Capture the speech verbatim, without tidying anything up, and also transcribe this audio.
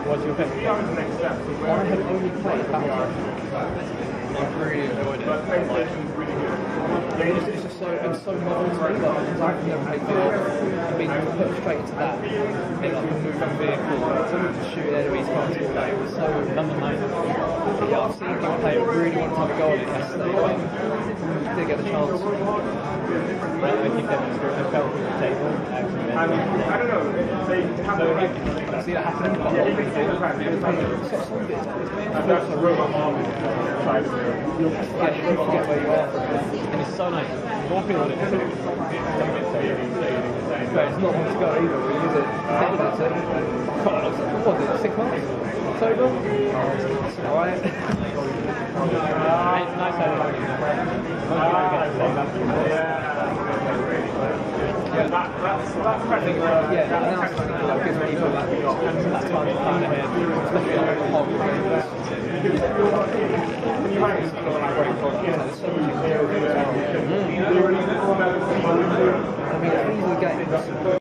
What's your favourite? I have only played Battlefront. I've really enjoyed it. PlayStation's really good. Yeah, it's, it's just so, it was so novel to me, like, because I've never played video. I've been put straight into that, in like a moving vehicle, to shoot enemies quite all day. It was so fundamental. Yeah, I've seen people play it, really wanted to have a go at it yesterday, but didn't get the chance. I think that was a felt at the table. I mean, I don't know, they have So, like, I see that happening quite yeah, a if they say the lot. fact, it's like, It's got some bits, I've got a robot mom trying to do it. you'll forget, you'll forget where you are. and it's so nice. Walking on it too. It's like it's saving, saving, saving. But it's not one to go either, we use it. Think about it. What was it, six months? October? It's alright. It's nice having it. Yeah, that, that's, that's practically Uh, yeah, that announcement like, gives people that, that time to plan ahead, especially on the hog games. you might just feel like great fun. There's so much you can do. I mean, it's easy games.